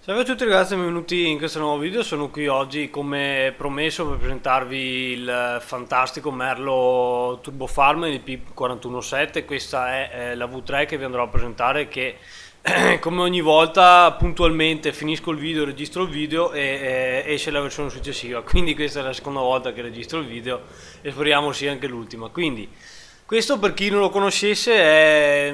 Salve a tutti ragazzi, benvenuti in questo nuovo video. Sono qui oggi come promesso per presentarvi il fantastico Merlo Turbo Farm di P417. Questa è la V3 che vi andrò a presentare, che come ogni volta puntualmente finisco il video, registro il video e esce la versione successiva. Quindi questa è la seconda volta che registro il video e speriamo sia anche l'ultima. Quindi questo, per chi non lo conoscesse, è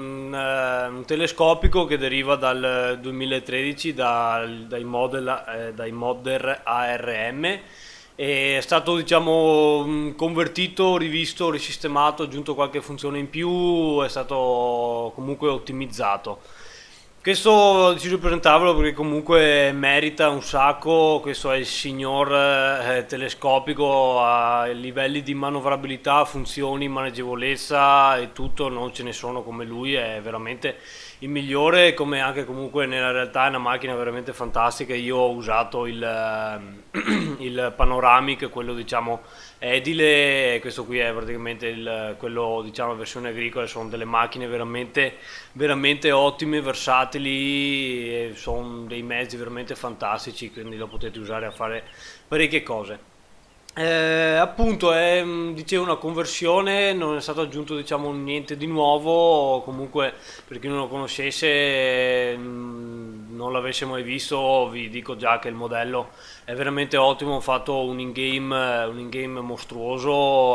un telescopico che deriva dal 2013 dai modder ARM. È stato, diciamo, convertito, rivisto, risistemato, aggiunto qualche funzione in più, è stato comunque ottimizzato. Questo ho deciso di presentarvelo perché comunque merita un sacco. Questo è il signor telescopico a livelli di manovrabilità, funzioni, maneggevolezza e tutto, non ce ne sono come lui, è veramente il migliore, come anche comunque nella realtà è una macchina veramente fantastica. Io ho usato il Panoramic, quello diciamo edile, e questo qui è praticamente quello diciamo versione agricola. Sono delle macchine veramente, veramente ottime, versatili, e sono dei mezzi veramente fantastici, quindi lo potete usare a fare parecchie cose. Appunto è dicevo una conversione, non è stato aggiunto diciamo niente di nuovo. Comunque, per chi non lo conoscesse, non l'avesse mai visto, vi dico già che il modello è veramente ottimo. Ho fatto un in-game mostruoso,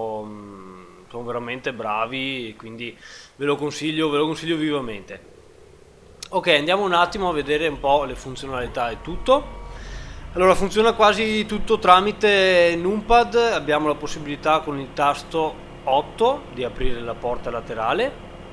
sono veramente bravi e quindi ve lo consiglio vivamente. Ok, andiamo un attimo a vedere un po' le funzionalità e tutto. Allora, funziona quasi tutto tramite numpad. Abbiamo la possibilità con il tasto 8 di aprire la porta laterale,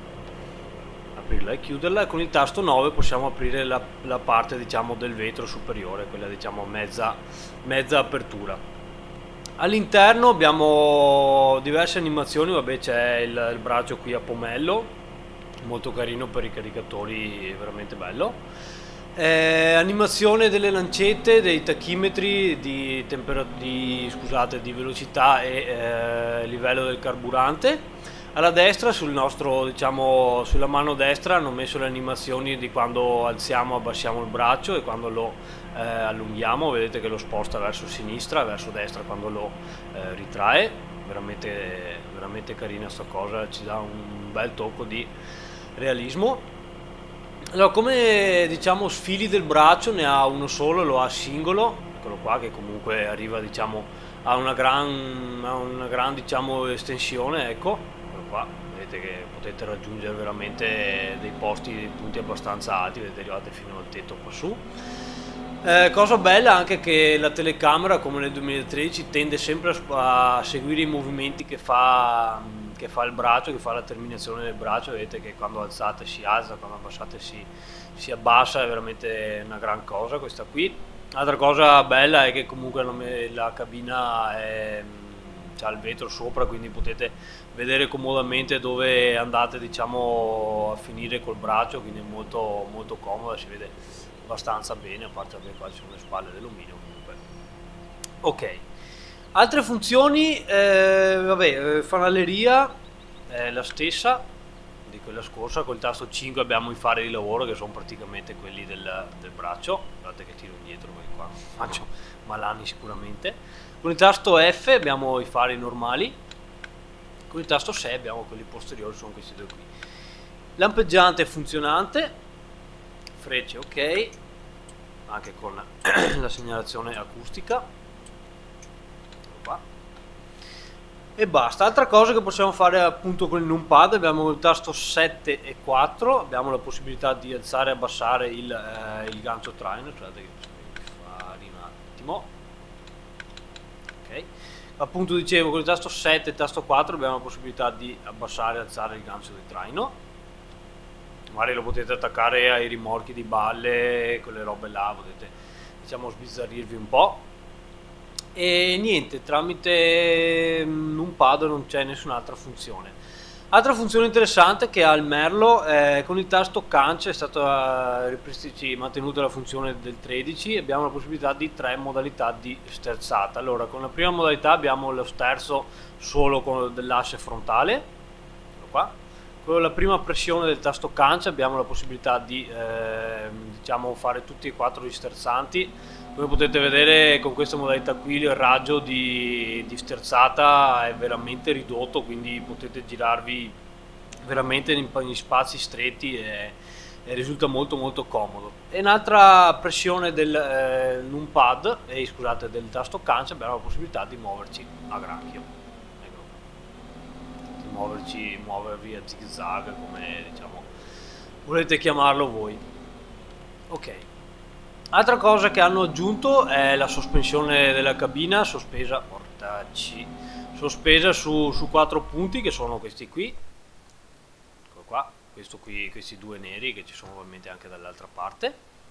aprirla e chiuderla, e con il tasto 9 possiamo aprire la parte diciamo del vetro superiore, quella diciamo mezza apertura. All'interno abbiamo diverse animazioni. Vabbè, c'è il braccio qui a pomello, molto carino per i caricatori, veramente bello. Animazione delle lancette, dei tachimetri di velocità e livello del carburante. Alla destra, diciamo, sulla mano destra hanno messo le animazioni di quando alziamo, abbassiamo il braccio e quando lo allunghiamo. Vedete che lo sposta verso sinistra, verso destra quando lo ritrae. Veramente, veramente carina sta cosa, ci dà un bel tocco di realismo. Allora, come diciamo sfili del braccio ne ha uno solo, lo ha singolo, eccolo qua, che comunque arriva diciamo a una gran diciamo estensione, ecco, eccolo qua, vedete che potete raggiungere veramente dei punti abbastanza alti, vedete, arrivate fino al tetto qua su. Cosa bella anche che la telecamera, come nel 2013, tende sempre a seguire i movimenti che fa il braccio, che fa la terminazione del braccio. Vedete che quando alzate si alza, quando abbassate si abbassa. È veramente una gran cosa questa qui. Altra cosa bella è che comunque la cabina c'ha il vetro sopra, quindi potete vedere comodamente dove andate diciamo a finire col braccio, quindi è molto, molto comoda, si vede abbastanza bene, a parte che qua ci sono le spalle d'alluminio comunque. Ok, altre funzioni, vabbè, fanaleria è la stessa di quella scorsa. Col tasto 5 abbiamo i fari di lavoro, che sono praticamente quelli del braccio. Guardate che tiro indietro perché qua faccio malanni sicuramente. Con il tasto F abbiamo i fari normali, con il tasto 6 abbiamo quelli posteriori, sono questi due qui. Lampeggiante funzionante, frecce ok, anche con la segnalazione acustica qua. E basta. Altra cosa che possiamo fare appunto con il numpad, abbiamo il tasto 7 e 4, abbiamo la possibilità di alzare e abbassare il gancio traino. Scusate che fare un attimo. Ok, appunto dicevo, con il tasto 7 e il tasto 4 abbiamo la possibilità di abbassare e alzare il gancio del traino. Magari lo potete attaccare ai rimorchi di balle, quelle robe là, potete diciamo sbizzarrirvi un po'. E niente, tramite numpad non c'è nessun'altra funzione. Altra funzione interessante che ha il Merlo, con il tasto Canc è stata mantenuta la funzione del 13. Abbiamo la possibilità di 3 modalità di sterzata. Allora, con la prima modalità abbiamo lo sterzo solo dell'asse frontale, qua. la prima pressione del tasto cancia abbiamo la possibilità di diciamo fare tutti e 4 gli sterzanti. Come potete vedere con questa modalità qui il raggio di sterzata è veramente ridotto, quindi potete girarvi veramente in spazi stretti e risulta molto molto comodo. E un'altra pressione del numpad, scusate, del tasto cancia, abbiamo la possibilità di muoverci a granchio, ecco, di muovervi a zig zag, come diciamo volete chiamarlo voi. Ok, altra cosa che hanno aggiunto è la sospensione della cabina sospesa, portacci, sospesa su 4 punti, che sono questi qui, ecco qua, questo qui, questi due neri che ci sono ovviamente anche dall'altra parte.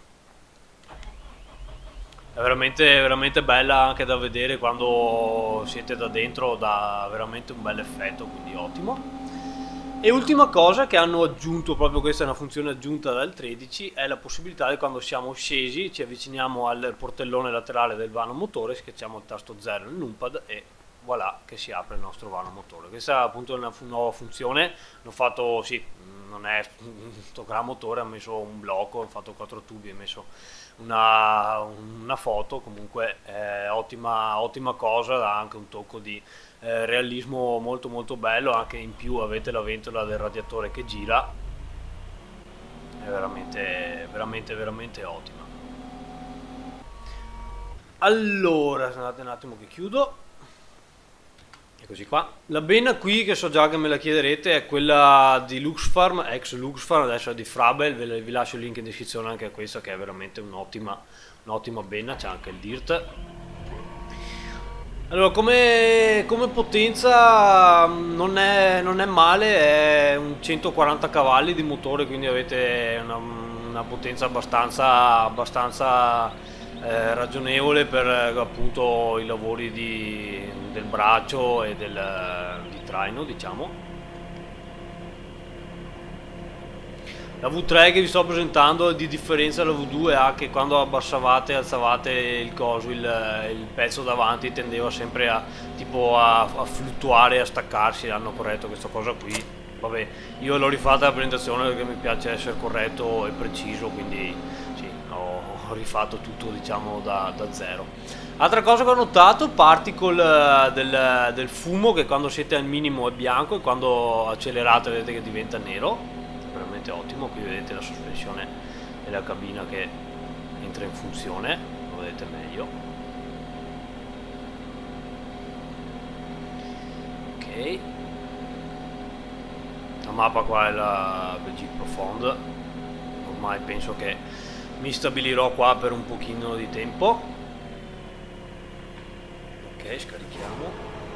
È veramente bella anche da vedere quando siete da dentro, dà veramente un bel effetto, quindi ottimo. E ultima cosa che hanno aggiunto, proprio questa è una funzione aggiunta dal 13, è la possibilità di quando siamo scesi, ci avviciniamo al portellone laterale del vano motore, schiacciamo il tasto 0 nel numpad e voilà che si apre il nostro vano motore. Questa appunto è una nuova funzione, l'ho fatto, sì, non è un gran motore, ha messo un blocco, ho fatto 4 tubi, ho messo una foto, comunque è ottima cosa, dà anche un tocco di realismo molto molto bello, anche in più avete la ventola del radiatore che gira, è veramente ottima. Allora, scusate un attimo che chiudo. Eccoci qua. La bena qui, che so già che me la chiederete, è quella di Luxfarm, ex Luxfarm, adesso è di Frabel, vi lascio il link in descrizione anche a questa, che è veramente un'ottima bena, c'è anche il Dirt. Allora, come potenza non è male, è un 140 cavalli di motore, quindi avete una potenza abbastanza ragionevole per appunto i lavori del braccio e di traino, diciamo. La V3 che vi sto presentando, di differenza dalla V2, ha che quando abbassavate e alzavate il coso, il pezzo davanti tendeva sempre a fluttuare, a staccarsi. Hanno corretto questa cosa qui. Vabbè, io l'ho rifatta la presentazione perché mi piace essere corretto e preciso, quindi sì, ho rifatto tutto diciamo da zero. Altra cosa che ho notato, particle del fumo, che quando siete al minimo è bianco e quando accelerate vedete che diventa nero, veramente ottimo. Qui vedete la sospensione della cabina che entra in funzione, lo vedete meglio. Ok, la mappa qua è la Belgique Profonde, ormai penso che mi stabilirò qua per un pochino di tempo. Ok, scarichiamo.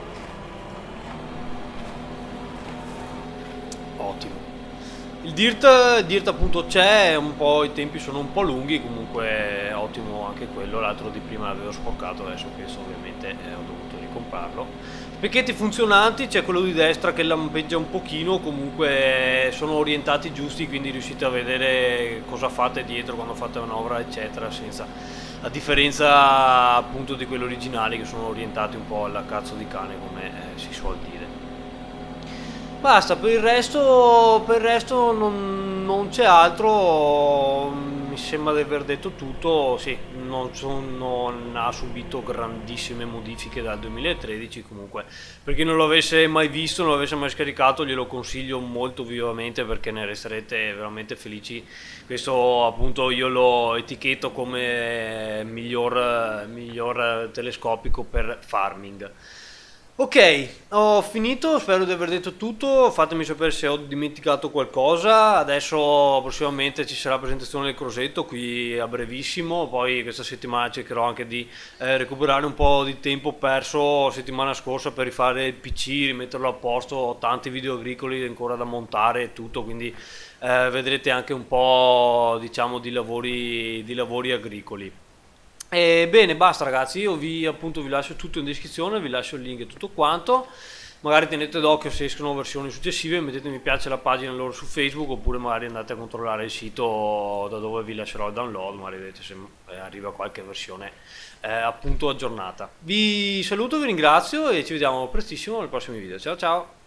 Ottimo. Il Dirt appunto c'è, i tempi sono un po' lunghi, comunque ottimo anche quello. L'altro di prima l'avevo sporcato, adesso questo ovviamente ho dovuto ricomprarlo. Specchietti funzionanti, c'è quello di destra che lampeggia un pochino, comunque sono orientati giusti, quindi riuscite a vedere cosa fate dietro quando fate manovra eccetera, a differenza appunto di quelli originali che sono orientati un po' alla cazzo di cane, come si suol dire. Basta, per il resto non c'è altro, mi sembra di aver detto tutto. Sì, non ha subito grandissime modifiche dal 2013, comunque per chi non lo avesse mai visto, non lo avesse mai scaricato, glielo consiglio molto vivamente perché ne resterete veramente felici. Questo appunto io lo etichetto come miglior telescopico per farming. Ok, ho finito, spero di aver detto tutto, fatemi sapere se ho dimenticato qualcosa. Adesso prossimamente ci sarà la presentazione del Crosetto qui a brevissimo, poi questa settimana cercherò anche di recuperare un po' di tempo perso settimana scorsa per rifare il PC, rimetterlo a posto. Ho tanti video agricoli ancora da montare e tutto, quindi vedrete anche un po' diciamo di lavori agricoli. Bene, basta ragazzi, io vi lascio tutto in descrizione, vi lascio il link e tutto quanto. Magari tenete d'occhio se escono versioni successive, mettete mi piace alla pagina loro su Facebook, oppure magari andate a controllare il sito da dove vi lascerò il download, magari vedete se arriva qualche versione appunto aggiornata. Vi saluto, vi ringrazio e ci vediamo prestissimo nei prossimi video. Ciao ciao!